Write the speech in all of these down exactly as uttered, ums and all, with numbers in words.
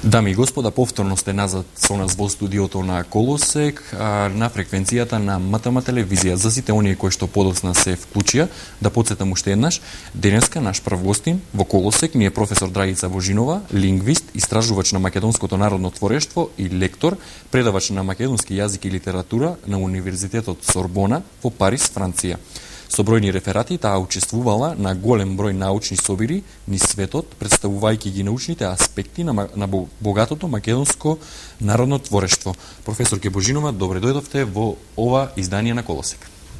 Дами и господа, повторно сте назад со нас во студиото на Колосек, на фреквенцијата на МТМ телевизија. За сите оние кои што подоцна се вклучија, да потсетам уште еднаш, денеска наш прв гостин во Колосек ни е професор Драгица Божинова, лингвист, истражувач на македонското народно творештво и лектор, предавач на македонски јазик и литература на Универзитетот Сорбона во Париз, Франција. Со бројни реферати таа учествувала на голем број научни собири низ светот, представувајќи ги научните аспекти на, на богатото македонско народно творештво. Професорке Божинова, добре дојдовте во ова издание на Колосек.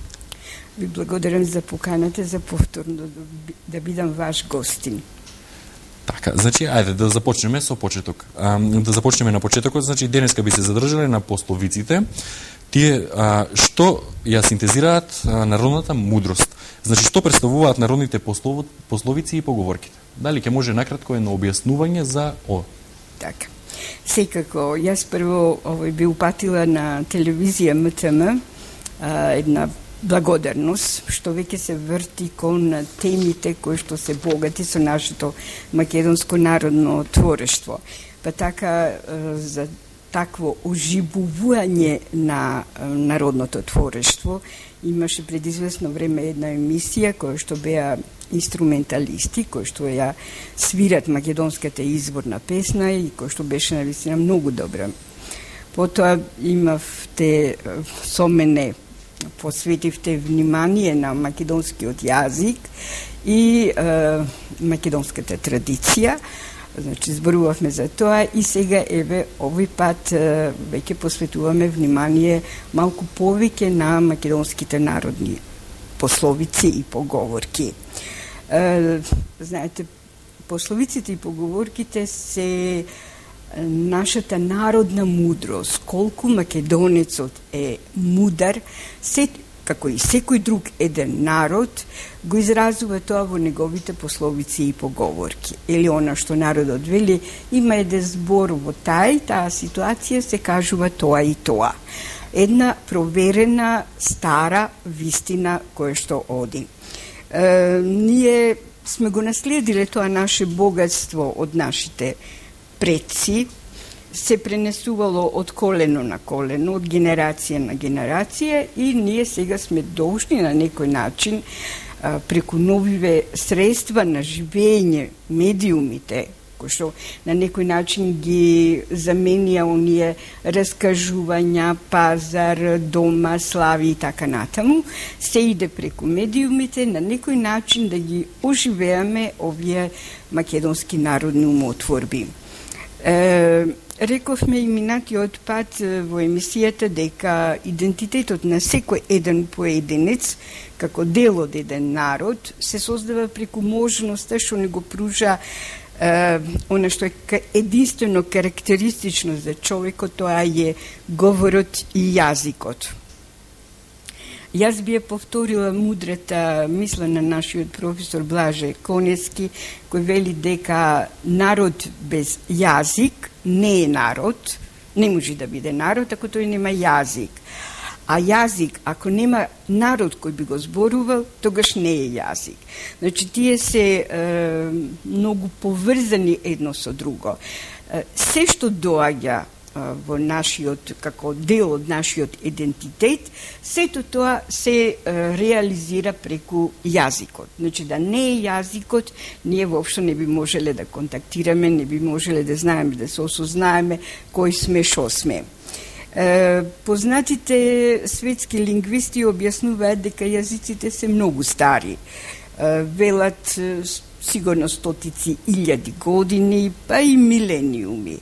Ви благодарам за поканата, за повторно да бидам ваш гостин. Така, значи, ајде да започнеме со почеток. А, да започнеме на почетокот, значи, денеска би се задржале на пословиците. Тие, а, што ја синтезираат а, народната мудрост? Значи, што представуваат народните послов... пословици и поговорките? Дали ќе може накратко едно објаснување за о? Така. Секако, јас прво овој би упатила на телевизија МТМ а, една благодарност, што веќе се врти кон темите кои што се богати со нашето македонско народно творештво. Па така, за такво оживување на народното творештво имаше пред известно време една емисија која што беа инструменталисти, кои што ја свират македонската изворна песна и кој што беше навистина многу добра. Потоа имавте со мене, посветивте внимание на македонскиот јазик и е, македонската традиција. Значи, зборувавме за тоа и сега, еве, овој пат е, веќе посветуваме внимание малку повеќе на македонските народни пословици и поговорки. Е, знаете, пословиците и поговорките се нашата народна мудрост. Колку македонецот е мудар, се, како и секој друг еден народ, го изразува тоа во неговите пословици и поговорки. Или она што народот вели, има еден збор во таа и таа ситуација се кажува тоа и тоа. Една проверена, стара вистина која што оди. Е, ние сме го наследиле тоа наше богатство од нашите предци, се пренесувало од колено на колено, од генерација на генерација и ние сега сме должни на некој начин преку новиве средства на живење, медиумите, кои што на некој начин ги заменија оние раскажувања, пазар, дома, слави и така натаму, се иде преку медиумите на некој начин да ги оживеаме овие македонски народни умотворби. Е, рековме и минатиот пат во емисијата дека идентитетот на секој еден поединец, како дел од еден народ, се создава преку можноста што не го пружа е, она што е единствено карактеристично за човекот, тоа е говорот и јазикот. Јас би ја повторила мудрата мисла на нашиот професор Блаже Конески, кој вели дека народ без јазик не е народ, не може да биде народ ако тој нема јазик. А јазик, ако нема народ кој би го зборувал, тогаш не е јазик. Значи, тие се е, многу поврзани едно со друго. Е, се што доаѓа во нашиот, како дел од нашиот идентитет, сето тоа се е, реализира преку јазикот. Значи, да не е јазикот, ние воопшто не би можеле да контактираме, не би можеле да знаеме, да се осознаеме кој сме, шо сме. Е, познатите светски лингвисти објаснуваат дека јазиците се многу стари. Е, велат сигурно стотици илјади години, па и милениуми.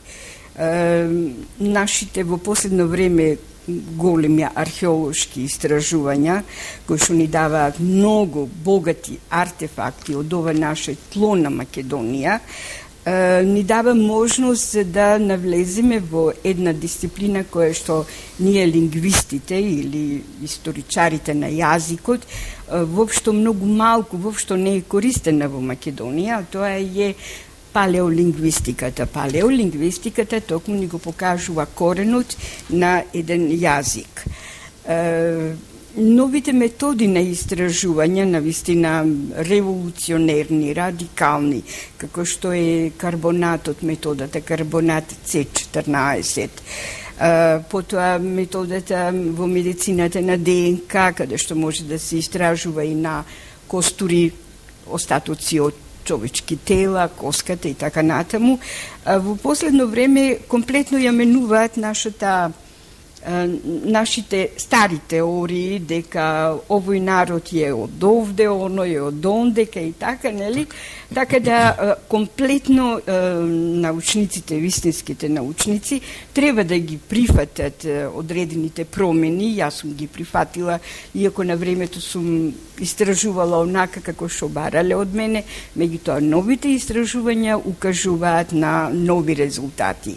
Нашите во последно време големи археолошки истражувања, кои што ни даваат многу богати артефакти од ова наше тло на Македонија, ни дава можност да навлеземе во една дисциплина која што ние лингвистите или историчарите на јазикот воопшто многу малку, воопшто не е користена во Македонија, а тоа е палеолингвистиката. Палеолингвистиката токму ни го покажува коренот на еден јазик. Е, новите методи на истражување, навистина револуционерни, радикални, како што е карбонатот, методата карбонат С четрнаесет, потоа методата во медицината на ДНК, каде што може да се истражува и на костури, остатоци од човечки тела, коската и така натаму. Во последно време комплетно ја менуваат нашата нашите стари теории дека овој народ е од овде, оној е од ондека и така, нели? Така да комплетно научниците, вистинските научници треба да ги прифатат одредените промени. Јас сум ги прифатила, иако на времето сум истражувала онака како што барале од мене, меѓутоа новите истражувања укажуваат на нови резултати.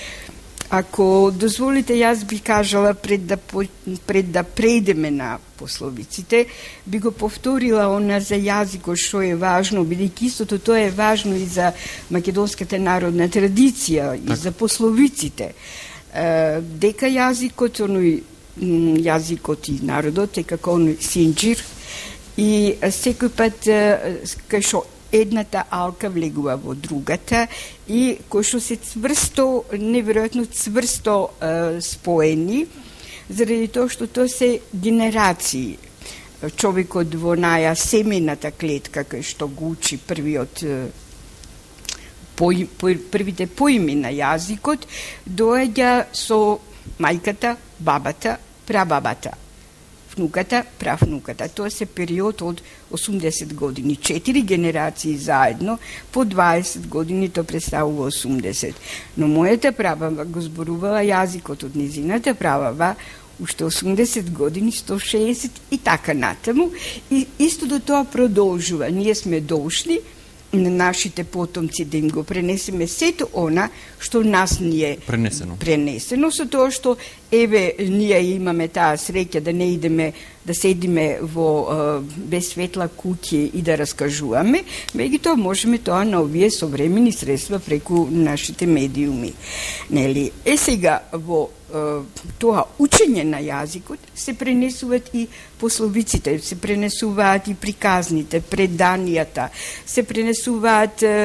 Ако дозволите, јас би кажала пред да, пред да преидеме на пословиците, би го повторила она за јазикот што е важно, бидејќи истото тоа е важно и за македонската народна традиција, и за пословиците. Дека јазикот, оној јазикот и народот е како оној синџир, и секој пат кај што едната алка влегува во другата и кој што се цврсто, неверојатно цврсто е, споени, заради тоа што тоа се генерации. Човекот во наја семената клетка, кај што го учи првиот пои, по, првите поими на јазикот, доаѓа со мајката, бабата, прабабата, внуката, правнуката. Тоа се период од осумдесет години. Четири генерации заедно, по дваесет години тоа представува осумдесет. Но мојата прабаба го зборувала јазикот од низината прабаба уште осумдесет години, сто шеесет и така натаму. И исто до тоа продолжува. Ние сме дошли на нашите потомци да им го пренесеме сето она што нас ни е пренесено. Пренесено со тоа што еве ние имаме таа среќа да не идеме да седиме во е, без светла куќи и да раскажуваме, меѓутоа можеме тоа на овие современи средства преку нашите медиуми. Нели? Е сега во тоа учење на јазикот се пренесуваат и пословиците, се пренесуваат и приказните, преданијата, се пренесуваат е,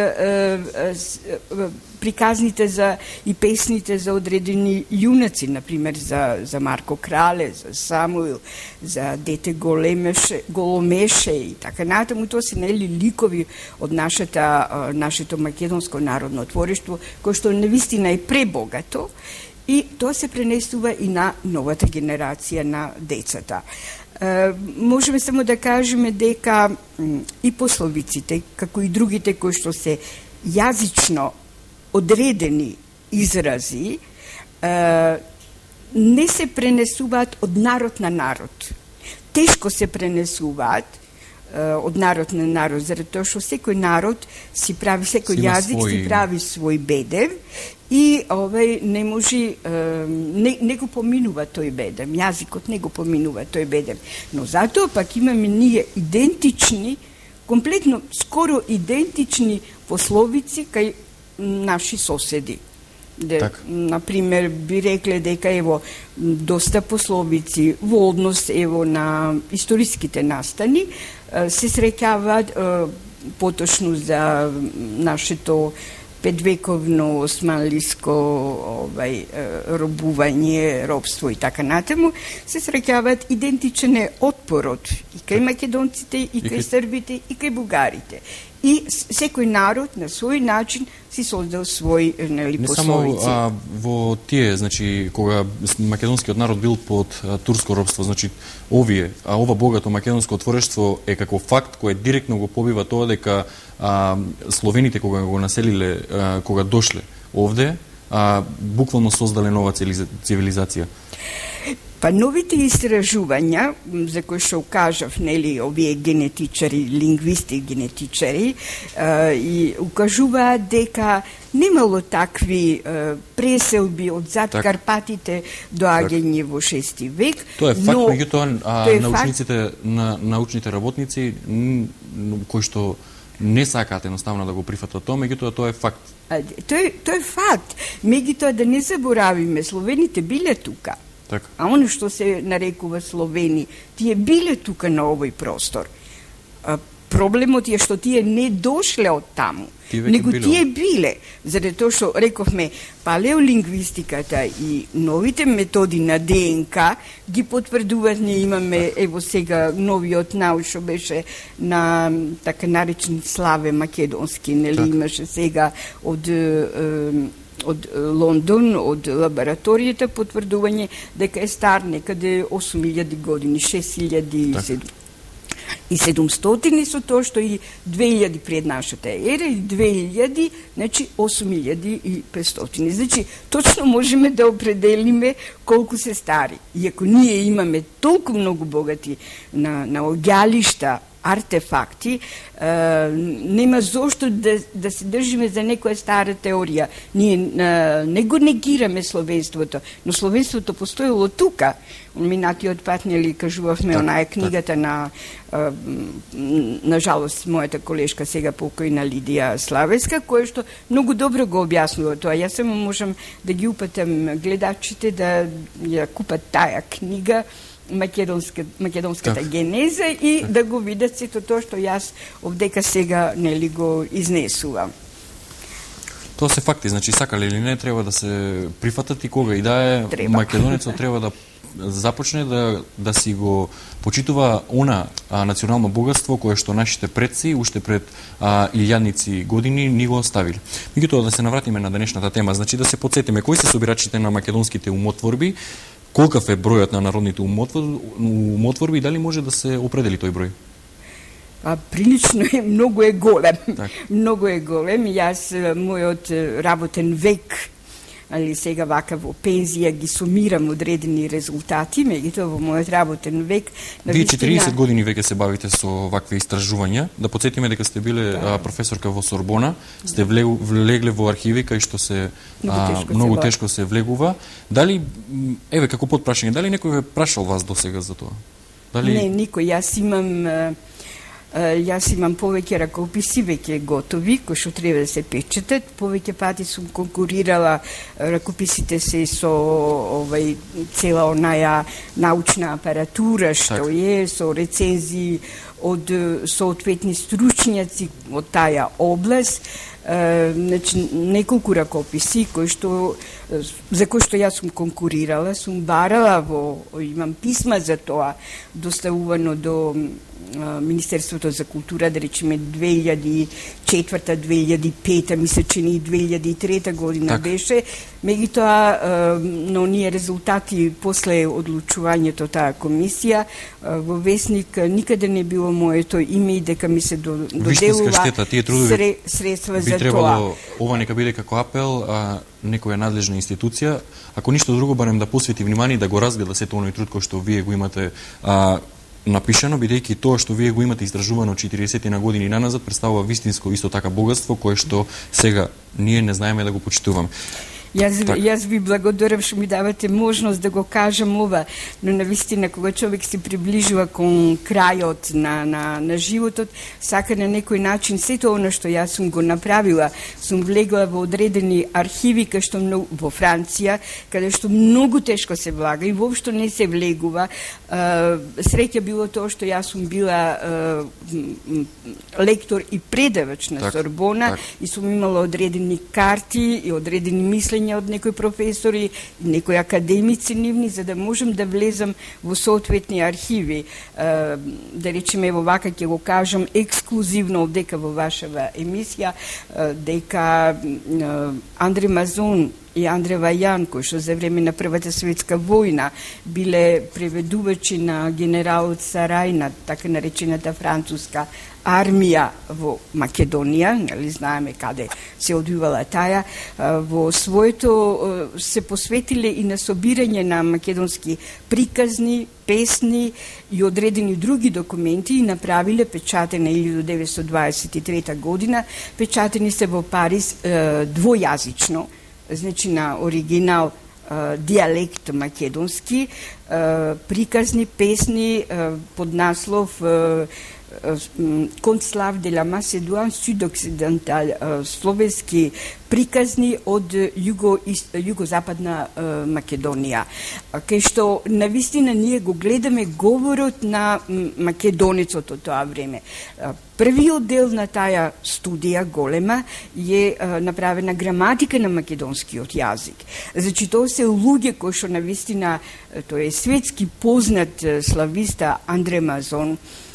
е, приказните за и песните за одредени јунаци, например за за Марко Крале, за Самуил, за дете Големеше, Голомеше и така натаму. Тоа се нели ликови од нашата нашето македонско народно творештво, кој што навистина е пребогато. И тоа се пренесува и на новата генерација на децата. Е, можеме само да кажеме дека и пословиците, како и другите кои што се јазично одредени изрази, е, не се пренесуваат од народ на народ. Тешко се пренесуваат од народ на народ, заради тоа што секој народ си прави, секој јазик свој... си прави свој бедев и овај не може, не, не го поминува тој бедев, јазикот не го поминува тој бедев. Но затоа пак имаме ние идентични, комплетно скоро идентични пословици кај наши соседи. Де, так. Например, би рекле дека ево доста пословици во однос ево на историските настани се среќаваат поточно за нашето петвековно османлиско овај робување, робство и така натаму, се среќаваат идентичен е отпорот и кај македонците, и кај србите, и кај бугарите. И секој народ на свој начин си создал свој нели пословици. Не само а, во тие, значи кога македонскиот народ бил под а, турско робство, значи овие, а ова богато македонско творештво е како факт кој директно го побива тоа дека а, словените кога го населиле, а, кога дошле овде, а, буквално создале нова цивилизација. Па новите истражувања, за кои што кажав, нели, овие генетичари, лингвисти генетичари, е, и укажуваат дека немало такви е, преселби од зад так. Карпатите доаѓање во шести век. Тоа е факт, меѓутоа научниците, факт... на, научните работници кои што не сакаат едноставно да го прифатат тоа, меѓутоа тоа е факт. Тоа е, тоа е факт. Меѓутоа да не заборавиме, словените биле тука. Так. А оно што се нарекува Словени, тие биле тука на овој простор. А, проблемот е што тие не дошле од таму, него било. Тие биле, заради тоа што рековме, палеолингвистиката и новите методи на ДНК ги потврдуваат. Ние имаме, ево сега, новиот наук што беше на така наречен Славе Македонски, нели, так. Имаше сега од е, од Лондон, од лабораторијата потврдување дека е стар некаде осум илјади години, шест илјади и седумстотини, со тоа што и две илјади пред нашата ера и две илјади, значи осум илјади и петстотини. Значи, точно можеме да определиме колку се стари. И ако ние имаме толку многу богати на, на оѓалишта, артефакти, е, нема зошто да, да се држиме за некоја стара теорија. Ние е, не го негираме словенството, но словенството постоело тука. Минатиот пат, нели, кажувавме так, онаа книгата так. на е, на жалост мојата колешка сега покојна Лидија Славеска, која што многу добро го објаснува тоа. Јас само можам да ги упатам гледачите да ја купат таа книга Македонска, македонската так. генеза и так. да го видат сето тоа што јас овдека сега нели го изнесувам. Тоа се факти, значи сакале или не треба да се прифатат и кога и да е треба. Македонецот треба да започне да да си го почитува она а, национално богатство кое што нашите предци уште пред а, илјадници години ни го оставиле. Меѓутоа да се навратиме на денешната тема, значи да се потсетиме кои се собирачите на македонските умотворби, колкав е бројот на народните умотворби и дали може да се определи тој број? А, прилично е, многу е голем. Так. Многу е голем. Јас, мојот работен век, али сега вака во пензија ги сумирам одредени резултати, меѓутоа во мојот работен век... Вие четириесет години веќе се бавите со вакви истражувања. Да подсетиме дека сте биле да. а, професорка во Сорбона, сте влегле во архиви кај што се многу, а, тешко, многу се тешко се влегува. Дали, еве како потпрашање, дали некој ве прашал вас досега за тоа? Дали... Не, никој. Јас имам... Јас имам повеќе ракописи веќе готови, кои што треба да се печатат. Повеќе пати сум конкурирала, ракописите се со овај цела онаја научна апаратура што так. е, со рецензии од соодветни стручњаци од таја област. Uh, значи, неколку ракописи кои што, за кои што јас сум конкурирала, сум барала во, имам писма за тоа, доставувано до uh, Министерството за култура, да речеме две илјади и четврта, две илјади и пета, мисля, че ни две илјади и трета година так. беше. Меѓутоа, uh, но ние резултати после одлучувањето таа комисија, uh, во весник никаде не било моето име и дека ми се доделува сре, средства за требало, ова нека биде како апел, а, некоја надлежна институција, ако ништо друго, барем да посвети внимание и да го разгледа сето оној труд кој што вие го имате а, напишано, бидејќи тоа што вие го имате истражувано четириесет на години наназад, представува вистинско исто така богатство, кое што сега ние не знаеме да го почитуваме. Јас, так. јас ви благодарам што ми давате можност да го кажам ова, но навистина кога човек се приближува кон крајот на, на, на животот, сака на некој начин сето оно што јас сум го направила, сум влегла во одредени архиви кај што многу, во Франција, каде што многу тешко се влага и воопшто не се влегува. Среќа било тоа што јас сум била лектор и предавач на так, Сорбона так. и сум имала одредени карти и одредени мислења од некои професори, некои академици нивни, за да можам да влезам во соодветни архиви. Да речеме, во вака ќе го кажам ексклузивно овдека во вашава емисија, дека Андре Мазон и Андре Вајан, кои што за време на Првата светска војна биле преведувачи на генералот Сарај, на така наречената француска армија во Македонија, нели знаеме каде се одвивала таја, во своето се посветиле и на собирање на македонски приказни, песни и одредени други документи и направиле печатена илјада деветстотини дваесет и трета година, печатени се во Париз двојазично, значи на оригинал дијалект македонски, приказни песни под наслов Концлав де ла Маседуан Сюд-Оксидентал, словенски приказни од југо, југозападна Македонија. Кај што навистина ние го гледаме говорот на македонецот од тоа време. Првиот дел на таа студија голема е направена граматика на македонскиот јазик. Значи тоа се луѓе кои што навистина тој е светски познат слависта Андре Мазон,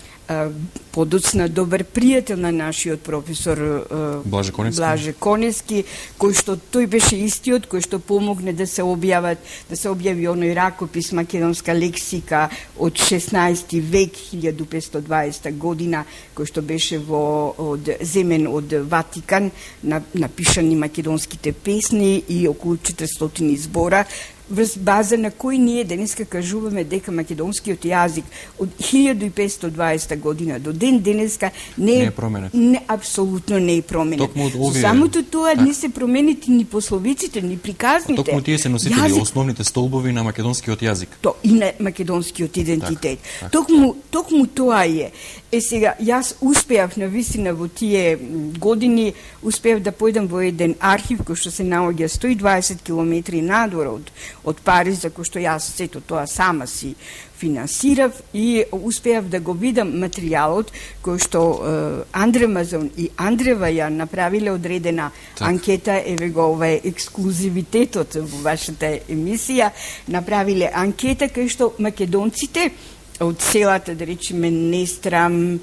подоцна добар пријател на нашиот професор Блаже Коневски. Блаже Коневски, кој што тој беше истиот кој што помогне да се објават, да се објави оној ракопис македонска лексика од шеснаести век, илјаду петстотини и дваесета година, кој што беше во од земен од Ватикан, напишани македонските песни и околу четиристотини збора, врз база на кој ние денеска кажуваме дека македонскиот јазик од илјаду петстотини и дваесета година до ден денеска не е, не е променет. Не, апсолутно не е променет. Токму од овие... Самото тоа не се променети ни пословиците, ни приказните. Токму тие се носители, јазик... основните столбови на македонскиот јазик. То, и на македонскиот идентитет. Так, так. Токму, токму тоа е. Е сега, јас успеав на вистина во тие години, успеав да појдам во еден архив кој што се наоѓа сто и дваесет километри надвор од од Париз, за кој што јас сето тоа сама си финансирав и успеав да го видам материјалот кој што е, Андре Мазон и Андре Вајан направиле одредена так. анкета, еве го ова е ексклузивитетот во вашата емисија, направиле анкета кај што македонците од селата, да речеме Нестрам,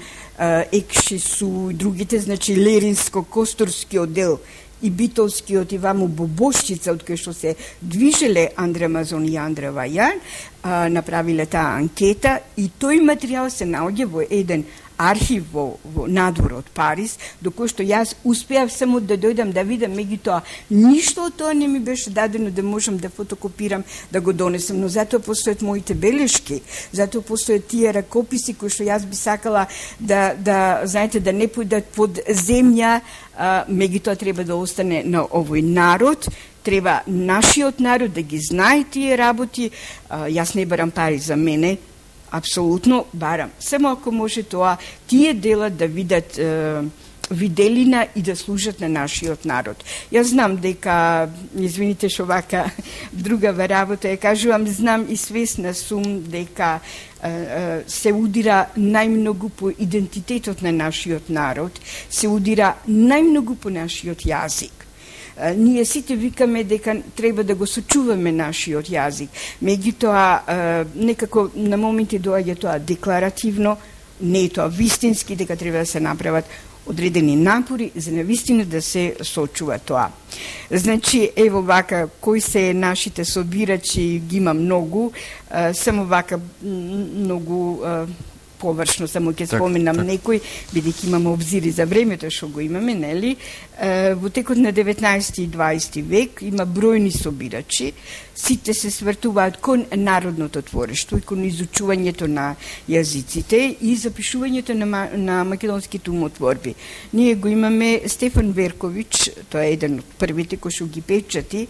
Екшису и другите, значи Леринско-Косторскиот дел и Битолскиот и ваму Бобошчица, од кај што се движеле Андре Мазон и Андре Вајан, направиле таа анкета и тој материјал се наоѓа во еден архив во, во надвор од Париз, до кој што јас успеав само да дојдам да видам, меѓутоа ништо од тоа не ми беше дадено да можам да фотокопирам, да го донесам, но затоа постојат моите белешки, затоа постојат тие ракописи кои што јас би сакала да, да знаете, да не појдат под земја, а, меѓутоа треба да остане на овој народ, треба нашиот народ да ги знае тие работи. А, јас не барам пари за мене, апсолутно барам. Само ако може тоа, тие дела да видат е, виделина и да служат на нашиот народ. Јас знам дека, извините што вака другава работа, ја кажувам, знам и свесна сум дека е, е, се удира најмногу по идентитетот на нашиот народ, се удира најмногу по нашиот јазик. Ние сите викаме дека треба да го сочуваме нашиот јазик. Меѓутоа, некако на моменти доаѓа тоа декларативно, не е тоа вистински, дека треба да се направат одредени напори за навистина да се сочува тоа. Значи, ево вака, кои се нашите собирачи, ги има многу, само вака многу површно само ќе споменам так, так. некој, бидејќи имаме обзири за времето што го имаме, нели? Е, во текот на деветнаесети и дваесети век има бројни собирачи, сите се свртуваат кон народното творештво и кон изучувањето на јазиците и запишувањето на, на македонските умотворби. Ние го имаме Стефан Верковиќ, тоа е еден од првите кој што ги печати,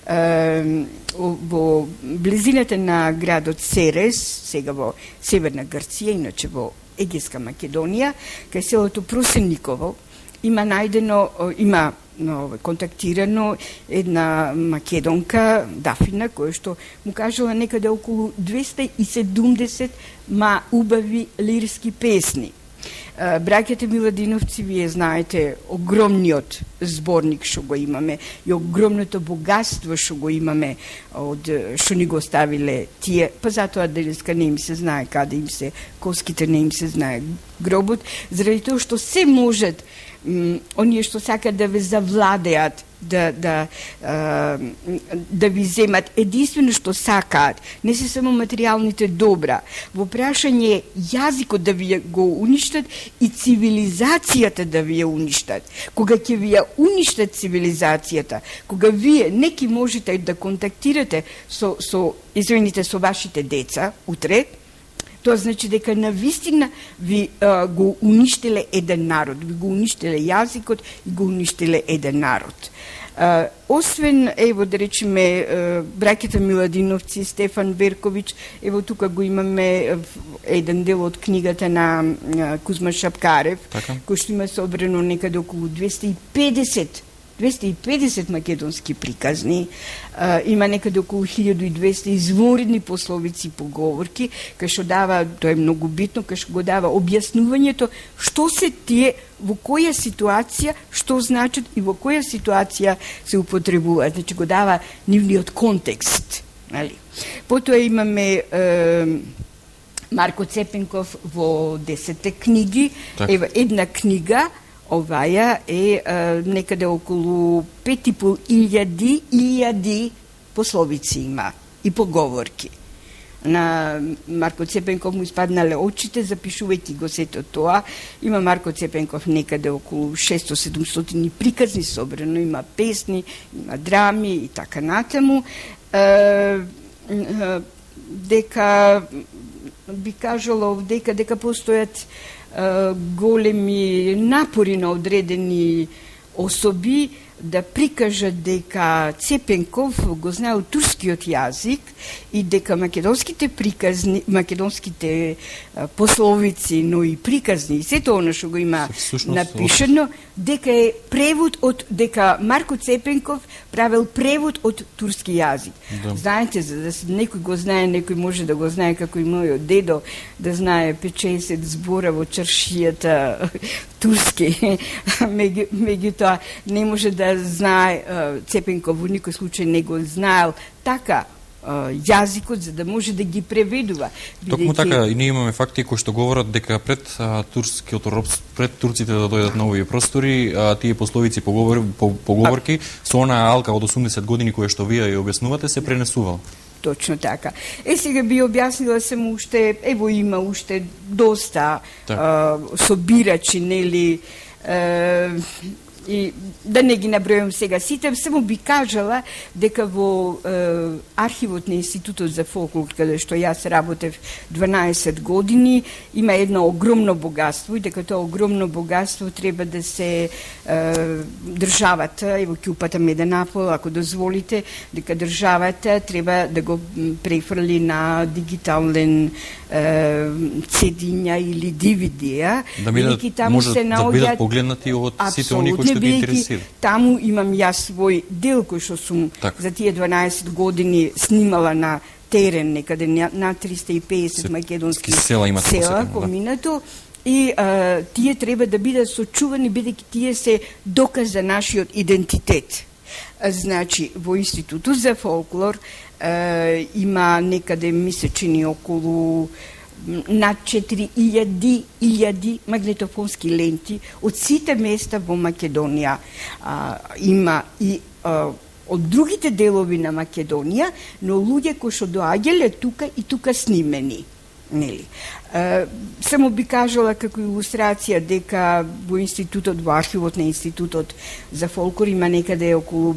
е, во близината на градот Серес, сега во Северна Грција, иначе во Егејска Македонија, кај селото Просениково, има најдено, има но, контактирано една македонка, Дафина, која што му кажала некаде околу двеста и седумдесет ма убави лирски песни. Браќата Миладиновци, вие знаете огромниот зборник што го имаме и огромното богатство што го имаме од што ни го оставиле тие, па затоа денеска не им се знае каде им се коските, не им се знае гробот, заради тоа што се можат оние што сакат да ве завладеат, да, да, а, да ви земат единствено што сакаат, не се само материјалните добра. Во прашање јазикот да ви го уништат и цивилизацијата да ви ја уништат. Кога ќе ви ја уништат цивилизацијата, кога вие неки можете да контактирате со, со извините, со вашите деца утре, тоа значи дека навистина ви а, го уништиле еден народ, ви го уништиле јазикот и го уништиле еден народ. А, освен, ево да речеме, браќата Миладиновци, Стефан Берковиќ, ево тука го имаме еден дел од книгата на Кузма Шапкарев, така, кој што има собрано некаде околу двеста и педесет двеста и педесет македонски приказни, а, има некаде околу илјада и двеста изворидни пословици и поговорки, кај што дава, тоа е многу битно, кај што го дава објаснувањето што се тие, во која ситуација, што значат и во која ситуација се употребуваат. Значи го дава нивниот контекст. Нали? Потоа имаме е, Марко Цепенков во десетте книги, так. Ева една книга, оваја е, е некаде околу пет и пол илјади илјади пословици има и поговорки. На Марко Цепенков му испаднале очите, запишувајќи го сето тоа. Има Марко Цепенков некаде околу шесто-седумстотини приказни собрано, има песни, има драми и така натаму. Е, е, дека би кажала овдека дека постојат големи напори на одредени особи да прикажат дека Цепенков го знаел турскиот јазик и дека македонските приказни, македонските пословици, но и приказни, сето оно што го има напишено, дека е превод од, дека Марко Цепенков правил превод од турски јазик. Да. Знаете, за да некој го знае, некој може да го знае како и мојот дедо, да знае петчесет збора во чаршијата турски. Меѓутоа, не може да знае, Цепенков во никој случај не го знаел така јазикот за да може да ги преведува. Токму така, и ние имаме факти кои што говорат дека пред а, турскиот робство, пред турците да дојдат на овие простори, а, тие пословици поговор, по, поговорки со онаа алка од осумдесет години која што вие ја објаснувате се пренесувал. Точно така. Е, сега би објаснила само уште, ево има уште доста а, собирачи, нели, а, и да не ги набројам сега сите, само би кажала дека во е, архивот на Институтот за фолклор, каде што јас работев дванаесет години, има едно огромно богатство и дека тоа огромно богатство треба да се е, државата, ево ќе упатам еден апел, ако дозволите, дека државата треба да го префрли на дигитален цедиња или дивидија, да бидат, може се наоѓат, да бидат погледнати од сите они кои што ги интересира. Таму имам јас свој дел кој што сум так. За тие дванаесет години снимала на терен некаде на триста и педесет македонски села, села поминато, да. И а, тие треба да бидат сочувани, бидејќи тие се доказ за нашиот идентитет. А, значи, во Институтот за фолклор а, има некаде месечини околу над четири илјади илјади магнетофонски ленти од сите места во Македонија. А, има и а, од другите делови на Македонија, но луѓе кои што доаѓале тука и тука снимени. Нели? А, само би кажала како илустрација дека во институтот, во архивот на Институтот за фолклор има некаде околу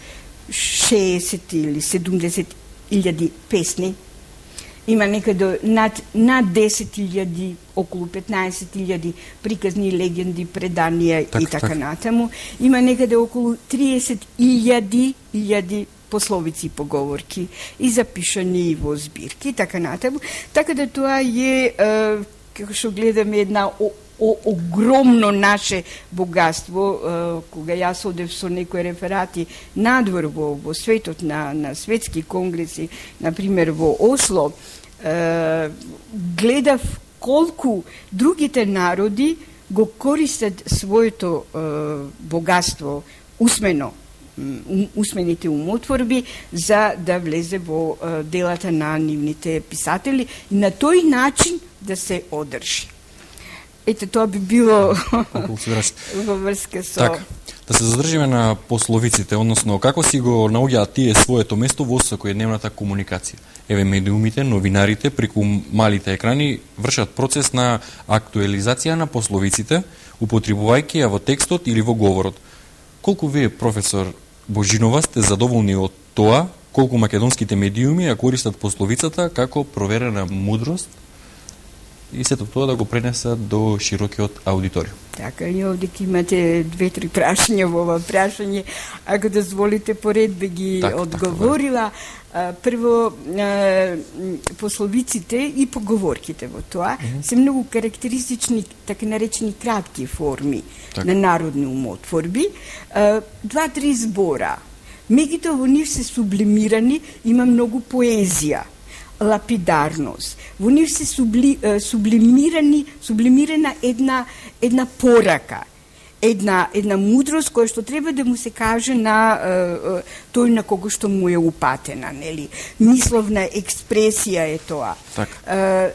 шеесет или седумдесет илјади песни. Има некаде над, над десет илјади, околу петнаесет илјади приказни, легенди, преданија так, и така так. Натаму. Има некаде околу триесет илјади илјади пословици и поговорки и запишани во збирки и така натаму. Така да тоа е, е како што гледаме, една о, о, огромно наше богатство. Е, кога јас одев со некои реферати надвор во, во светот на, на светски конгреси, например во Осло, е, гледав колку другите народи го користат своето е, богатство усмено, усмените умотворби за да влезе во е, делата на нивните писатели и на тој начин да се одржи. Ете, тоа би било во врска со... Так, да се задржиме на пословиците, односно како си го наоѓаат тие своето место во секојдневната комуникација. Еве, медиумите, новинарите, преку малите екрани вршат процес на актуализација на пословиците, употребувајќи ја во текстот или во говорот. Колку вие, професор Божинова, сте задоволни од тоа, колку македонските медиуми ја користат пословицата како проверена мудрост? и сето тоа да го пренесат до широкиот аудиториум. Така, и овде имате две-три прашања во ова прашање, ако дозволите поред би ги так, одговорила. Так, прво, пословиците и поговорките во тоа mm -hmm. се многу карактеристични, така наречени кратки форми так. на народни умотворби. Два-три збора. Меѓутоа во нив се сублимирани, има многу поезија, лапидарност. Во нив се субли, сублимирани, сублимирана една, една порака, една, една мудрост која што треба да му се каже на е, тој на кого што му е упатена, нели? Мисловна експресија е тоа. Е,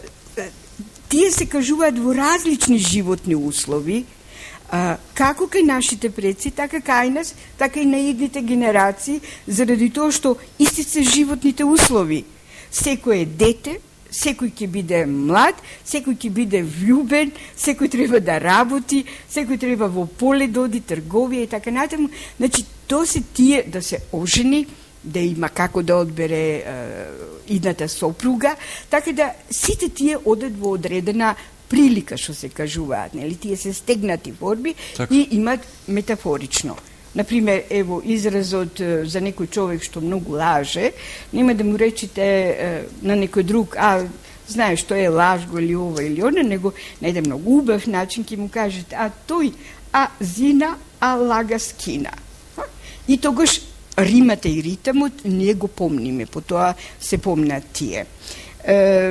тие се кажуваат во различни животни услови, А, како кај нашите предци, така кај нас, така и на идните генерации, заради тоа што исти се животните услови. Секој е дете, секој ќе биде млад, секој ќе биде влюбен, секој треба да работи, секој треба во поле да оди, трговија и така натаму. Значи, тоа се тие да се ожени, да има како да одбере е, идната сопруга, така да сите тие одат во одредена прилика, што се кажуваат, нели? Тие се стегнати форми так. И имат метафорично. Например, ево, изразот за некој човек што многу лаже, нема да му речете е, на некој друг, а, знаеш што е лажго или ова или она, него на еден многу убав начин ќе му кажете, а тој, а зина, а лага скина. И тогаш римата и ритамот ние го помниме, потоа се помнат тие. Е,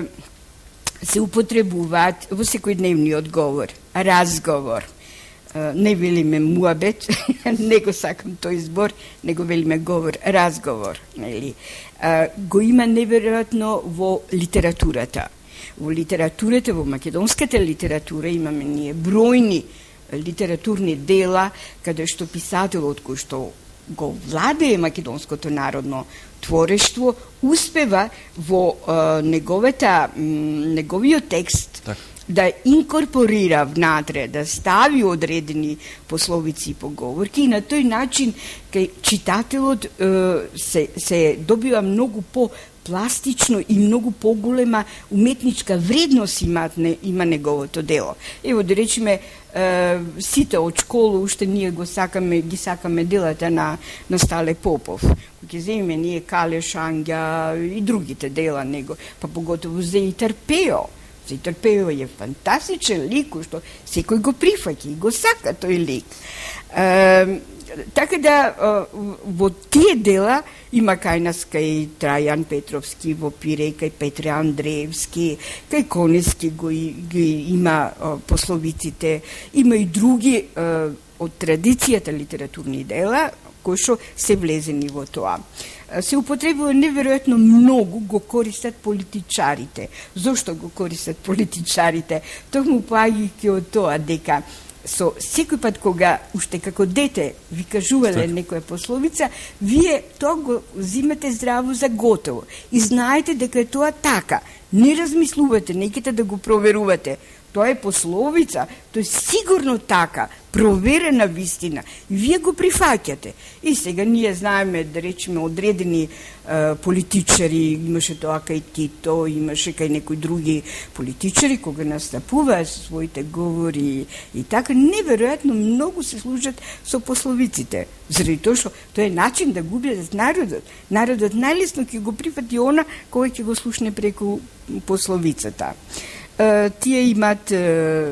се употребуваат во секојдневниот говор, разговор. Не велиме муабет, не го сакам тој збор, не го велиме говор, разговор. Нели? Го има неверојатно во литературата. Во литературата, во македонската литература имаме ние бројни литературни дела, каде што писателот кој што го владее македонското народно творештво, успева во е, неговата, неговиот текст так. Да инкорпорира внатре, да стави одредени пословици и поговорки и на тој начин кај читателот е, се, се добива многу по пластично и многу поголема уметничка вредност има, има неговото дело. Ево да речеме, е, сите од школа уште ние го сакаме, ги сакаме делата на, на Стале Попов. Ќе земеме ние Кале Шангја и другите дела него, па поготово за и Трпео. За и Трпео е фантастичен лик, што секој го прифаќа и го сака тој лик. Е, така да во тие дела има кај нас кај Трајан Петровски во Пиреј, кај Петре Андреевски, кај Конески го ги има пословиците, има и други од традицијата литературни дела кои што се влезени во тоа. Се употребува неверојатно многу, го користат политичарите. Зошто го користат политичарите? Токму поаѓајќи од тоа дека со секој пат кога уште како дете ви кажувале некоја пословица, вие тоа го зимате здраво за готово и знаете дека е тоа така. Не размислувате, неките да го проверувате. Тоа е пословица, тоа е сигурно така, проверена вистина. И вие го прифаќате. И сега ние знаеме, да речеме, одредени е, политичари, имаше тоа кај Тито, имаше кај некои други политичари, кога настапуваат своите говори и така, неверојатно многу се служат со пословиците. Заради тоа што тоа е начин да го убедат народот. Народот најлесно ќе го прифати она кој ќе го слушне преку пословицата. Uh, тие имат uh,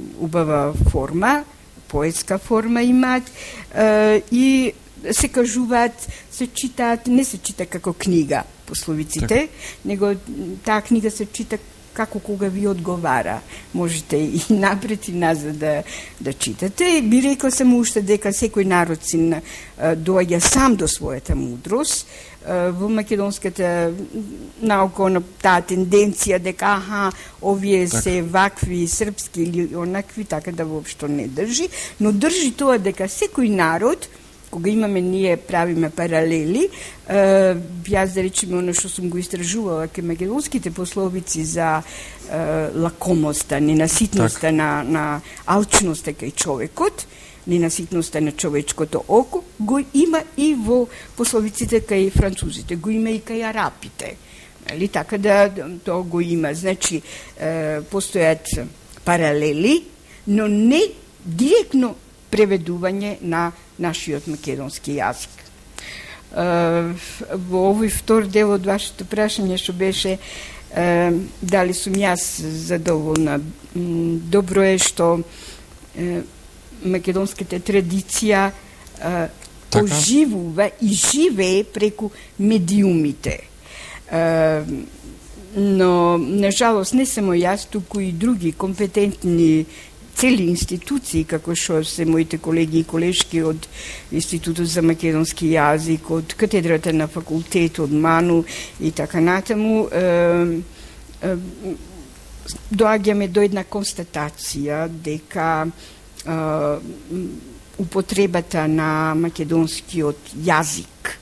убава форма, поетска форма имат uh, и се кажуваат, се читаат, не се чита како книга пословиците, так. Него таа книга се чита како кога ви одговара. Можете и напред и назад да, да читате. Би рекла само уште дека секој народ син доаѓа сам до својата мудрост. Во македонската наука на таа тенденција дека аха, овие так. Се вакви српски или онакви, така да воопшто не држи, но држи тоа дека секој народ, кога имаме ние правиме паралели, е, јас да речеме оно што сум го истражувала кај македонските пословици за е, лакомоста, ненаситноста так. на, на алчноста кај човекот, ненаситноста на човечкото око, го има и во пословиците кај французите, го има и кај арапите. Или така да то го има. Значи, е, постојат паралели, но не директно преведување на нашиот македонски јазик. Е, во овој втор дел од вашето прашање што беше е, дали сум јас задоволна. Добро е што е, македонската традиција е, оживува и живее преку медиумите. Uh, но, нажалост, не само јас, туку и други компетентни цели институции, како што се моите колеги и колешки од Институтот за македонски јазик, од катедрата на факултет, од МАНУ и така натаму, uh, uh, доаѓаме до една констатација дека uh, употребата на македонскиот јазик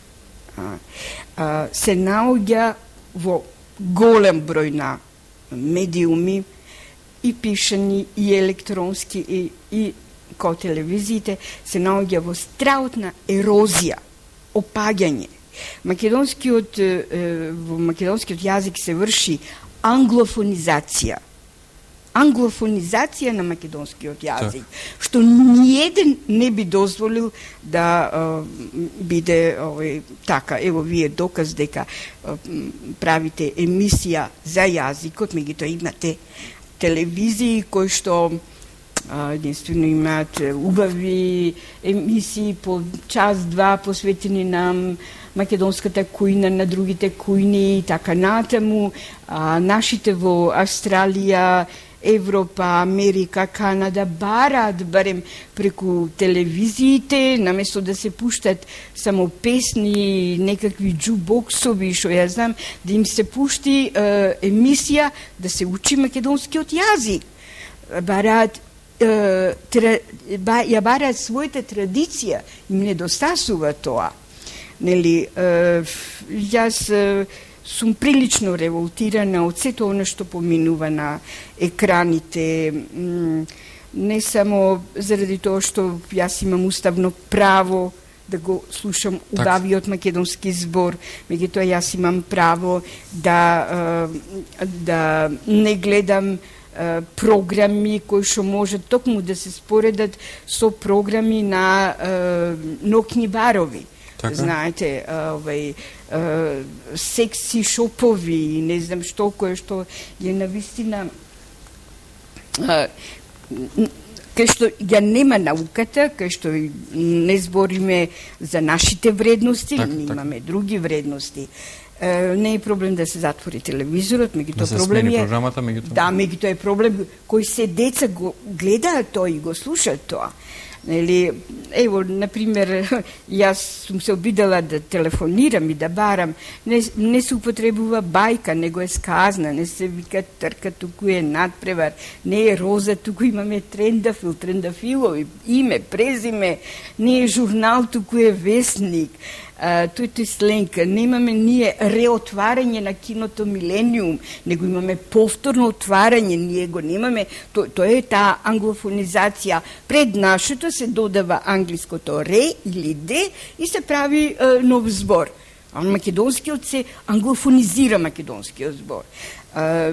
се наоѓа во голем број на медиуми и пишани, и електронски, и, и као телевизиите, се наоѓа во страутна ерозија, опаѓање. Македонскиот, во македонскиот јазик се врши англофонизација. Англофонизација на македонскиот јазик, так. Што ниеден не би дозволил да а, биде овој, така. Ево вие доказ дека а, правите емисија за јазикот, меѓутоа имате телевизии кои што а, единствено имаат убави емисии по час-два посветени на македонската кујна, на другите кујни и така натаму. А, нашите во Австралија, Европа, Америка, Канада бараат барем преку телевизиите, наместо да се пуштат само песни, некакви джубоксови, што ја знам, да им се пушти е, емисија да се учи македонскиот јазик. Бараат е, тра, ба, ја бараат својата традиција, им недостасува тоа. Нели, е, јас е, сум прилично револтирана од сето оно што поминува на екраните, не само заради тоа што јас имам уставно право да го слушам убавиот македонски збор, меѓутоа јас имам право да, да не гледам програми кои што може токму да се споредат со програми на ноќни барови. Така? Знаете, овај, секси шопови, не знам што, кое што е навистина кај што ја нема науката, кај што не збориме за нашите вредности, так, не имаме так. Други вредности. Не е проблем да се затвори телевизорот, меѓутоа да проблем е програмата, меѓутоа. Да, меѓутоа е проблем кои се деца го гледаат тоа и го слушаат тоа. Нели, ево, например, јас сум се обидела да телефонирам и да барам, не, не се употребува бајка, него е сказна, не се вика трка, туку е надпревар, не е роза, туку имаме трендафил, трендафилови, име, презиме, не е журнал, туку е вестник. Uh, тој е сленка. Немаме ние реотварање на киното Милениум, него имаме повторно отварање, ние го немаме. То, то е таа англофонизација. Пред нашето се додава англиското ре или де и се прави uh, нов збор. А македонскиот се англофонизира македонскиот збор. Uh,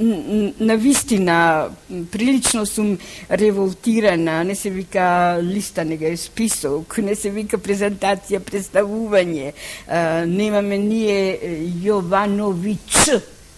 навистина, прилично сум револтирана, не се вика листа, нега е список, не се вика презентација, представување. Uh, немаме ние Јовановиќ.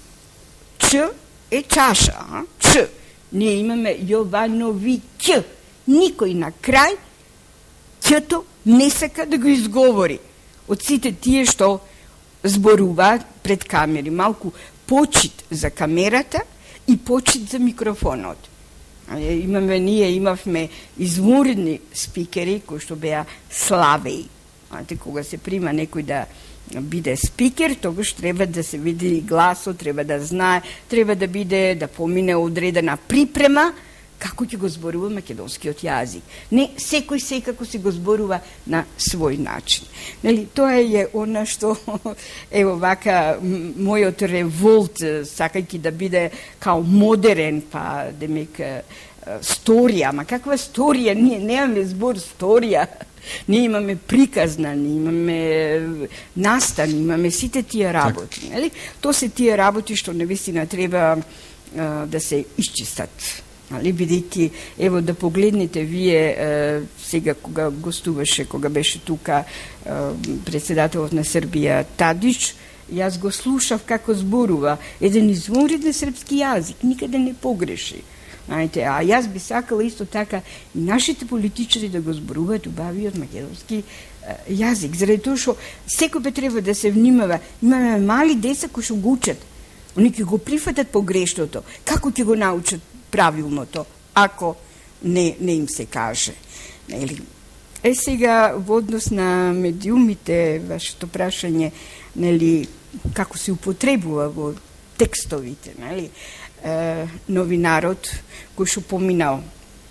Ч е чаша, а? Ч. Ние имаме Јовановиќ. Никој на крај ќето не сака да го изговори. Од сите тие што зборуваат пред камери. Малку почит за камерата и почит за микрофонот. Имаме, ние имавме изворни спикери кои што беа славеи. Знаете, кога се прима некој да биде спикер, тогаш треба да се види гласот, треба да знае, треба да биде, да помине одредена припрема, како ќе го зборува македонскиот јазик. Не секој секако си го зборува на свој начин. Нели, тоа е она што, ево вака, мојот револт, сакајќи да биде као модерен, па демек сторија, ама каква сторија? Ние немаме збор сторија. Ние имаме приказна, ние имаме настан, имаме сите тие работи, нели? То се тие работи што навистина треба а, да се исчистат. Али бидејќи, ево да погледнете вие е, сега кога гостуваше, кога беше тука е, председателот на Србија Тадич, јас го слушав како зборува еден извореден српски јазик, никаде не погреши. Знаете, а јас би сакала исто така и нашите политичари да го зборуваат убавиот македонски е, јазик, заради тоа што секој треба да се внимава. Имаме мали деца кои што го учат, они ќе го прифатат погрешното, како ќе го научат правилното, ако не, не им се каже. Нели? Е сега, во однос на медиумите, вашето прашање, нели, како се употребува во текстовите, нели? Е, новинарот, кој што поминал,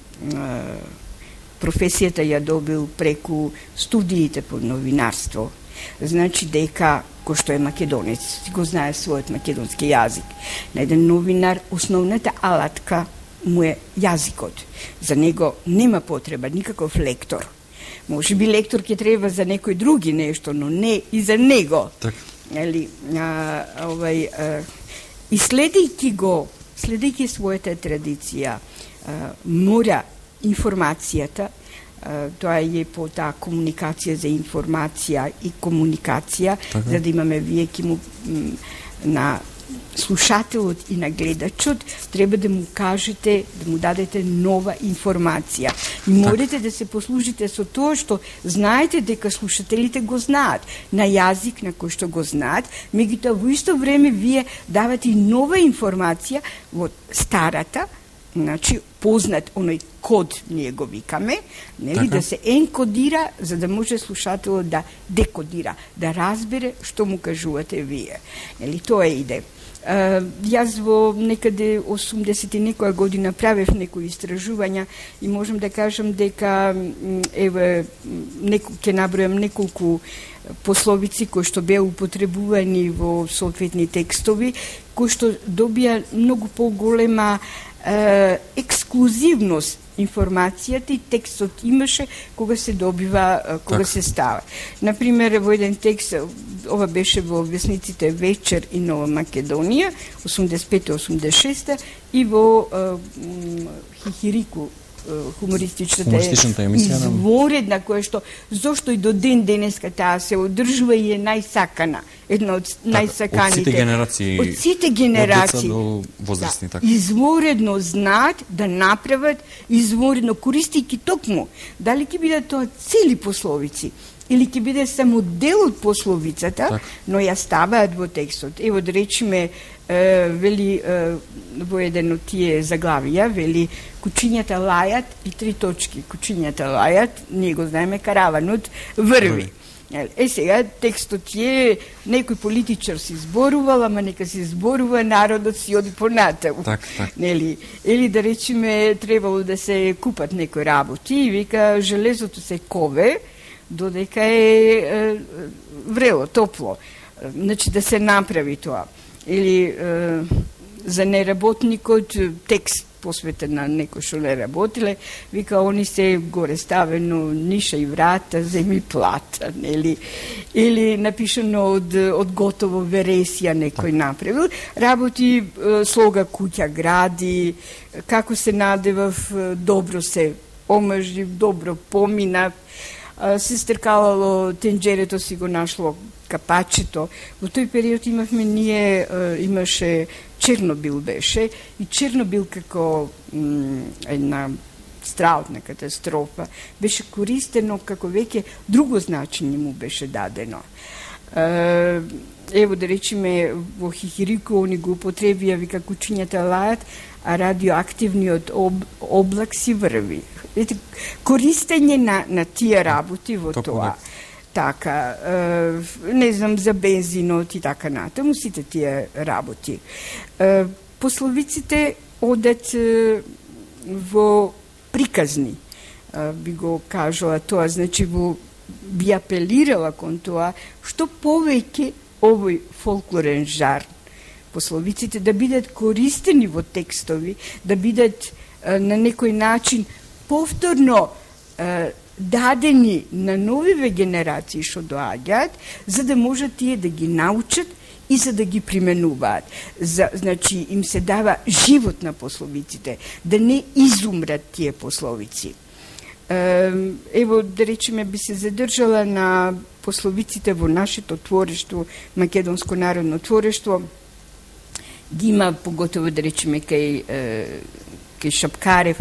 е, професијата ја добил преку студиите по новинарство, значи дека, кој што е македонец, го знае својот македонски јазик. На еден новинар основната алатка му е јазикот. За него нема потреба никаков лектор. Може би лектор ќе треба за некој други нешто, но не и за него. Так. Ели, а, овај, а, и следејќи го, следејќи својата традиција, а, мора информацијата, тоа е по таа комуникација за информација и комуникација, така, за да имаме вие ки му на слушателот и на гледачот треба да му кажете, да му дадете нова информација. И морате да се послужите со тоа што знаете дека слушателите го знаат, на јазик на кој што го знаат, меѓутоа во исто време вие давате и нова информација во старата, значи познат оној код, ние го викаме, нели, така, да се енкодира, за да може слушателот да декодира, да разбере што му кажувате вие. Нели, тоа иде. Uh, јас во некаде осумдесет и некоја година правев некои истражувања и можам да кажам дека еве неко, ќе набројам неколку пословици кои што беа употребувани во соодветни текстови, кои што добија многу поголема Uh, ексклузивност информацијата и текстот имаше кога се добива, uh, кога так се става. Например, во еден текст, ова беше во весниците Вечер и Нова Македонија, осумдесет и пета осумдесет и шеста, и во uh, Хихирику, хумористичната емисија, изворедна, која што зошто и до ден денеска таа се одржува и е најсакана, една од најсаканите. Од сите генерации. Од сите генерации. Од деца до возрастни, да, така. Изворедно знаат да направат, изворедно користејќи токму. Дали ќе бидат тоа цели пословици, или ќе биде само дел од пословицата, так, но ја ставаат во текстот. Ево да речеме, е, вели е, во еден од тие заглавија, вели кучињата лајат и три точки. Кучињата лајат, ние го знаеме, караванот врви. Е сега текстот е некој политичар си зборувал, ама нека си зборува, народот си оди понатаму. Так, так. Нели, или да речеме требало да се купат некои работи и вика железото се кове додека е, е врело, топло. Значи да се направи тоа. Или е, за неработникот текст посветен на некој што не работиле, вика они се горе ставено ниша и врата, земи плата, нели? Или напишано од, од готово вересија некој направил. Работи слога куќа гради, како се надевав, добро се омажив, добро поминав, се стркалало тенџерето, си го нашло капачето. Во тој период имавме ние, имаше Чернобил беше, и Чернобил како м, една страутна катастрофа беше користено како веќе друго значење му беше дадено. Ево да речеме во Хихирику они го употребија, вика кучињата лајат, а радиоактивниот об, облак си врви. Ете, користење на, на тие работи во Току тоа. Не. Така, е, не знам, за бензинот и така натаму, сите тие работи. Е, пословиците одат е, во приказни, е, би го кажала тоа, значи во, би апелирала кон тоа, што повеќе овој фолклорен жар, пословиците да бидат користени во текстови, да бидат на некој начин повторно дадени на новиве генерации што доаѓаат, за да можат тие да ги научат и за да ги применуваат. За, значи, им се дава живот на пословиците, да не изумрат тие пословици. Ево, да речеме, би се задржала на пословиците во нашето творештво, Македонско народно творештво. Ги има, поготово да речеме, кај, кај Шапкарев,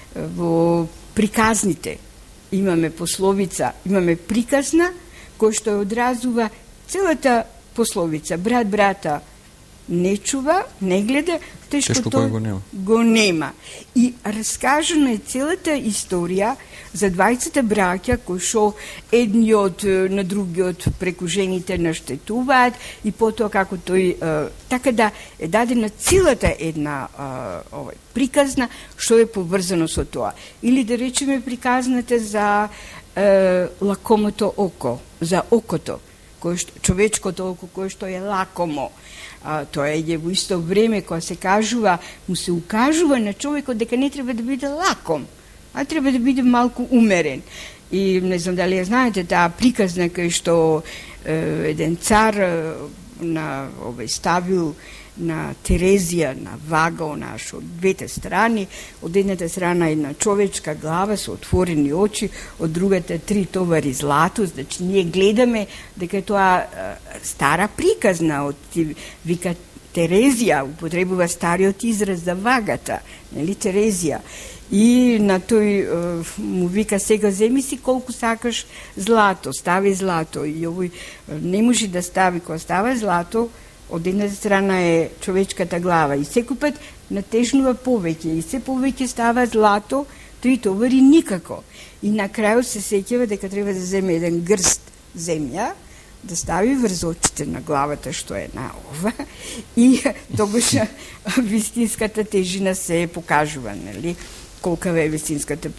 во приказните. Имаме пословица, имаме приказна, која што одразува целата пословица. Брат брата не чува, не гледа, тешко, тешко тој го нема. го нема. И раскажана е целата историја за двајцата браќа кои што едниот на другиот преку жените наштетуваат и потоа како тој е, така да е дадена целата една е, овој приказна што е поврзано со тоа. Или да речеме приказната за е, лакомото око, за окото, кој што, човечкото око кое што е лакомо. А, тоа е во исто време кога се кажува, му се укажува на човекот дека не треба да биде лаком, а треба да биде малку умерен. И не знам дали ја знаете таа приказна кај што е, еден цар е, на овој ставил на Терезија на вага онаш од двете страни, од едната страна една човечка глава со отворени очи, од другата три товари злато, значи ние гледаме дека тоа е, стара приказна од вика Терезија, употребува стариот израз за вагата, нели Терезија. И на тој е, му вика сега земи си колку сакаш злато, стави злато. И овој не може да стави, кога става злато, од една страна е човечката глава и секој пат натежнува повеќе и се повеќе става злато, три товари никако. И на крајот се сеќава дека треба да земе еден грст земја, да стави врз очите на главата што е на ова и тогаш вистинската тежина се покажува, нели? Колкава е вистинската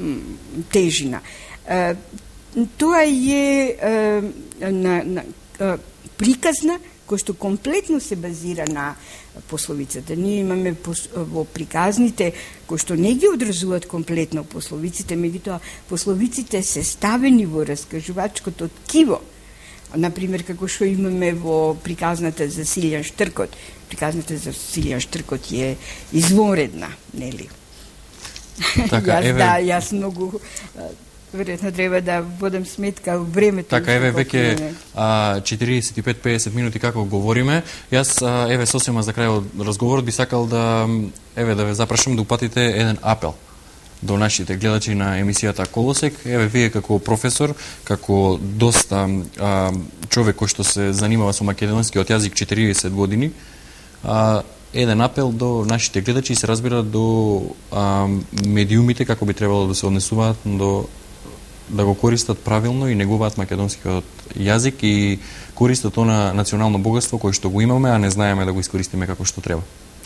тежина. Тоа е на, на приказна кој што комплетно се базира на пословицата. Ние имаме во приказните кои што не ги одразуваат комплетно пословиците, меѓутоа пословиците се ставени во раскажувачкото ткиво. Например, како што имаме во приказната за Силјан Штркот. Приказната за Силјан Штркот е извонредна, нели? Така, јас, еве... да, јас многу веројатно треба да водам сметка времето. Така, еве веќе четиридесет и пет до педесет минути како говориме. Јас а, еве сосема за крај од разговорот би сакал да еве да ве запрашам да упатите еден апел до нашите гледачи на емисијата Колосек. Еве вие како професор, како доста а, човек кој што се занимава со македонскиот јазик четиридесет години, а, еден апел до нашите гледачи, се разбира до а, медиумите како би требало да се однесуваат до да го користат правилно и негуваат македонскиот јазик и користат она национално богатство кое што го имаме, а не знаеме да го искористиме како што треба.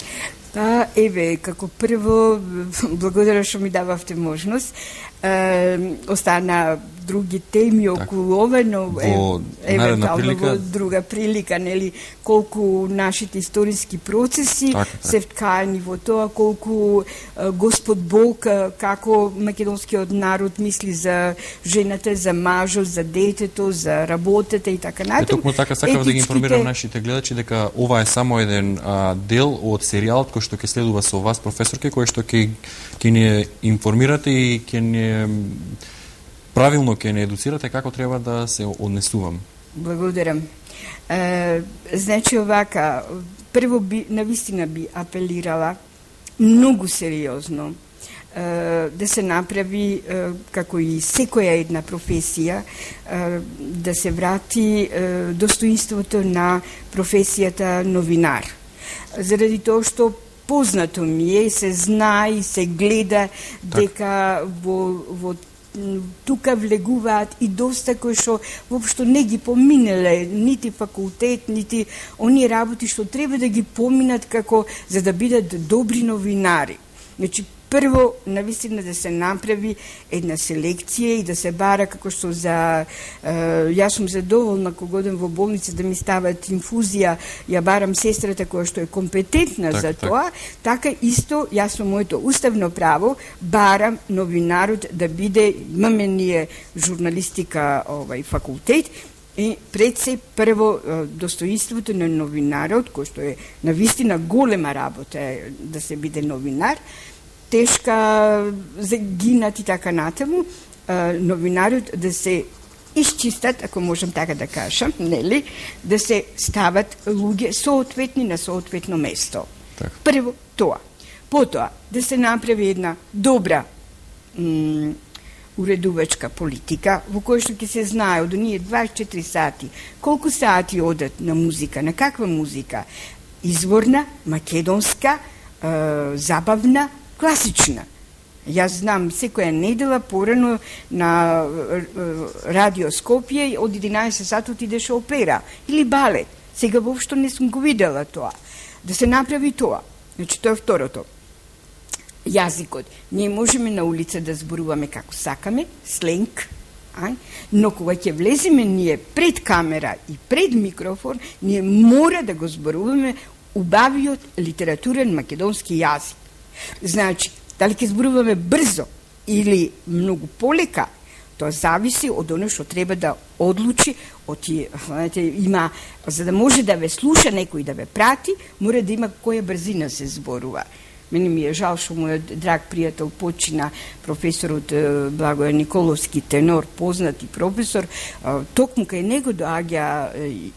Па, еве, како прво, благодарам што ми дававте можност. Е, остана други теми околу ова, но во е, наредна прилика, во друга прилика, нели, колку нашите историски процеси така, така. се вткаени во тоа, колку е, Господ Бог, како македонскиот народ мисли за жената, за мажот, за детето, за работата и така натаму. Е, токму така сакав да ги информирам нашите гледачи дека ова е само еден а, дел од серијалот кој што ќе следува со вас, професорке, кој што ќе ќе ни информирате и ќе ни правилно ќе не едуцирате како треба да се однесувам. Благодарам. Е, значи овака, прво би навистина би апелирала многу сериозно е, да се направи е, како и секоја една професија е, да се врати е, достоинството на професијата новинар. Заради тоа што познато ми е, се знае и се гледа дека во, во тука влегуваат и доста кои што воопшто не ги поминеле нити факултет, нити оние работи што треба да ги поминат како за да бидат добри новинари. Значи, прво, навистина да се направи една селекција и да се бара, како што за... Е, јас сум задоволна кога одам во болница да ми стават инфузија, ја барам сестрата која што е компетентна так, за так. тоа, така исто, јас со моето уставно право, барам новинарот да биде, имаме ние журналистика овај, факултет, и пред се прво достоинството на новинарот, кој што е навистина голема работа е да се биде новинар, тешка загинат и така натаму, новинарот да се изчистат, ако можам така да кажам, нели, да се стават луѓе соодветни на соодветно место. Так. Прво тоа. Потоа, да се направи една добра м, уредувачка политика, во која што ќе се знае од оние дваесет и четири сати, колку сати одат на музика, на каква музика? Изворна, македонска, е, забавна, класична. Јас знам, секоја недела порано на радио Скопје од единаесет сати отидеше опера или балет. Сега воопшто не сум го видела тоа. Да се направи тоа. Значи, тоа е второто. Јазикот. Ние можеме на улица да зборуваме како сакаме, сленг, ај? Но кога ќе влеземе ние пред камера и пред микрофон, ние мора да го зборуваме убавиот литературен македонски јазик. Значи, дали ќе зборуваме брзо или многу полека, тоа зависи од оно што треба да одлучи, оти, знаете, има, за да може да ве слуша некој да ве прати, мора да има која брзина се зборува. Мене ми е жал што мојот драг пријател почина, професорот Благоје Николовски, тенор, познати професор, токму кај него доаѓа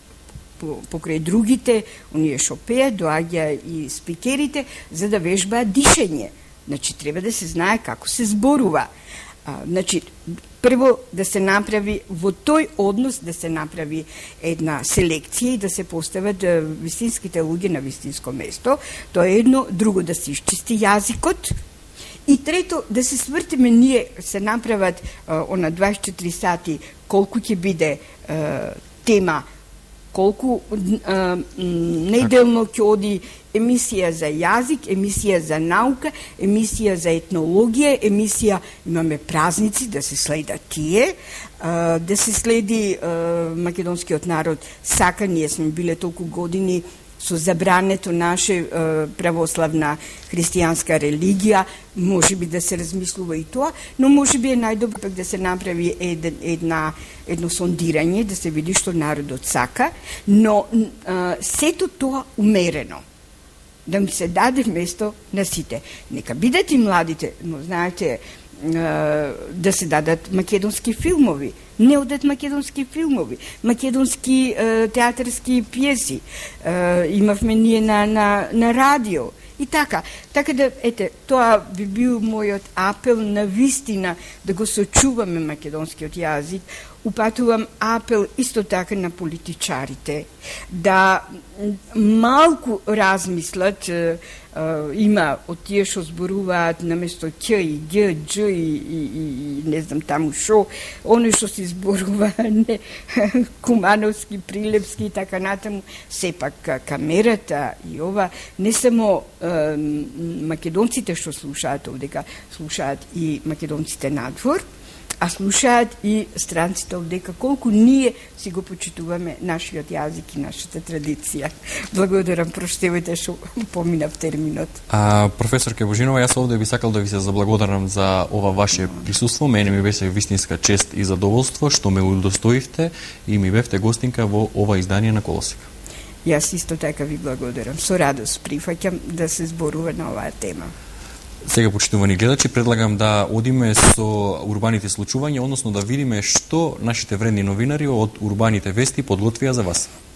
покрај другите, оние што пеат, доаѓа и спикерите, за да вежбаат дишење. Значи, треба да се знае како се зборува. А, значи, прво да се направи, во тој однос да се направи една селекција и да се постават вистинските луѓе на вистинско место. Тоа е едно, друго да се изчисти јазикот. И трето, да се свртиме ние, се направат а, она дваесет и четири сати, колку ќе биде а, тема, колку а, неделно ќе оди емисија за јазик, емисија за наука, емисија за етнологија, емисија, имаме празници, да се следат тие, а, да се следи а, македонскиот народ, сака, ние сме биле толку години со забрането наше а, православна христијанска религија, може би да се размислува и тоа, но може би е најдобро пак да се направи ед, една, едно сондирање, да се види што народот сака, но а, сето тоа умерено. Да ми се даде место на сите. Нека бидат и младите, но знаете, да се дадат македонски филмови. Не одат македонски филмови, македонски театарски пиеси. Имавме ние на, на, на радио. И така, така да, ете, тоа би бил мојот апел на вистина да го сочуваме македонскиот јазик. Упатувам апел исто така на политичарите да малку размислат, е, е, има од тие што зборуваат наместо Ќ и Ѓ, Дж и, и, и не знам таму шо, оно што се зборува не, Кумановски, Прилепски и така натаму, сепак камерата и ова, не само е, македонците што слушаат овдека, слушаат и македонците надвор, а слушаат и странците овдека, колку ние си го почитуваме нашиот јазик и нашата традиција. Благодарам, проштевајте што поминав терминот. А, професорке Божинова, јас овде би сакал да ви се заблагодарам за ова ваше присуство. Мене ми беше вистинска чест и задоволство што ме удостоивте и ми бевте гостинка во ова издание на Колосек. Јас исто така ви благодарам. Со радост прифаќам да се зборува на оваа тема. Сега, почитувани гледачи, предлагам да одиме со урбаните случувања, односно да видиме што нашите вредни новинари од урбаните вести подготвија за вас.